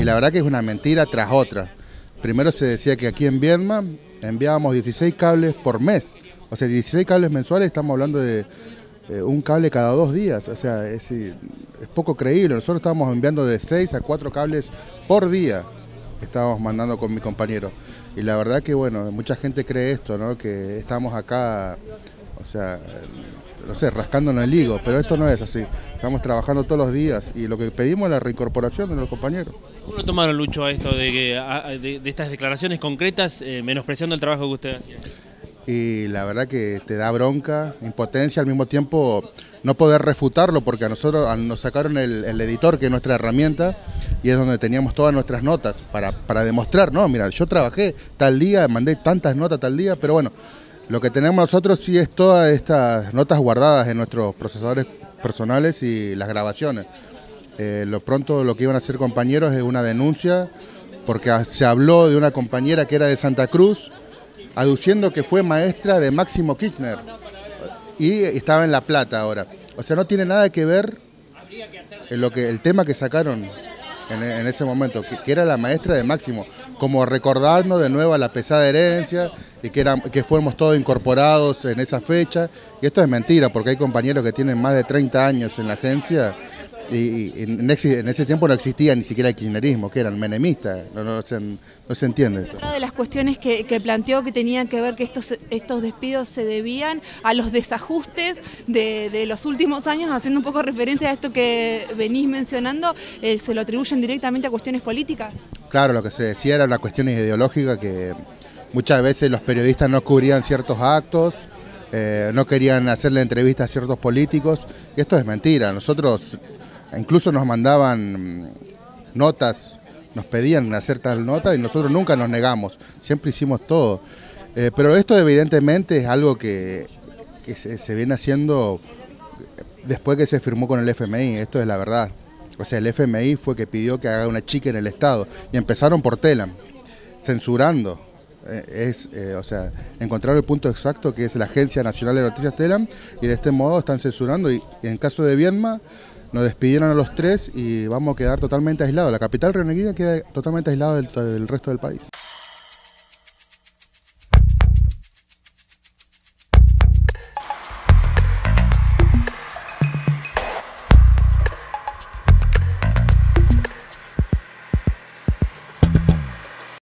la verdad que es una mentira tras otra. Primero se decía que aquí en Viedma enviábamos 16 cables por mes, o sea, 16 cables mensuales, estamos hablando de un cable cada 2 días, o sea, es poco creíble. Nosotros estábamos enviando de 6 a 4 cables por día, estábamos mandando con mi compañero. Y la verdad que, bueno, mucha gente cree esto, ¿no? Que estamos acá, o sea, no sé, rascándonos el higo, pero esto no es así. Estamos trabajando todos los días y lo que pedimos es la reincorporación de los compañeros. ¿Cómo lo tomaron, Lucho, a esto de estas declaraciones concretas, menospreciando el trabajo que usted hacía? Y la verdad que te da bronca, impotencia, al mismo tiempo no poder refutarlo, porque a nosotros nos sacaron el editor, que es nuestra herramienta, y es donde teníamos todas nuestras notas para demostrar, no, mira, yo trabajé tal día, mandé tantas notas tal día, pero bueno, lo que tenemos nosotros sí es todas estas notas guardadas en nuestros procesadores personales y las grabaciones. Pronto lo que iban a hacer compañeros es una denuncia, porque se habló de una compañera que era de Santa Cruz, aduciendo que fue maestra de Máximo Kirchner y estaba en La Plata ahora. O sea, no tiene nada que ver el tema que sacaron en ese momento, que era la maestra de Máximo, como recordarnos de nuevo a la pesada herencia y que fuéramos todos incorporados en esa fecha. Y esto es mentira, porque hay compañeros que tienen más de 30 años en la agencia y en ese tiempo no existía ni siquiera el kirchnerismo, que eran menemistas, no se entiende esto. Otra de las cuestiones que planteó que tenían que ver que estos despidos se debían a los desajustes de los últimos años, haciendo un poco referencia a esto que venís mencionando, ¿se lo atribuyen directamente a cuestiones políticas? Claro, lo que se decía era una cuestión ideológica, que muchas veces los periodistas no cubrían ciertos actos, no querían hacerle entrevistas a ciertos políticos, y esto es mentira. Nosotros incluso nos mandaban notas, nos pedían hacer tal nota y nosotros nunca nos negamos, siempre hicimos todo. Pero esto evidentemente es algo que se viene haciendo después que se firmó con el FMI, esto es la verdad. O sea, el FMI fue que pidió que haga una chica en el Estado y empezaron por Telam, censurando. O sea, encontraron el punto exacto, que es la Agencia Nacional de Noticias Telam, y de este modo están censurando. Y en caso de Viedma, nos despidieron a los 3 y vamos a quedar totalmente aislados. La capital rionegrina queda totalmente aislada del resto del país.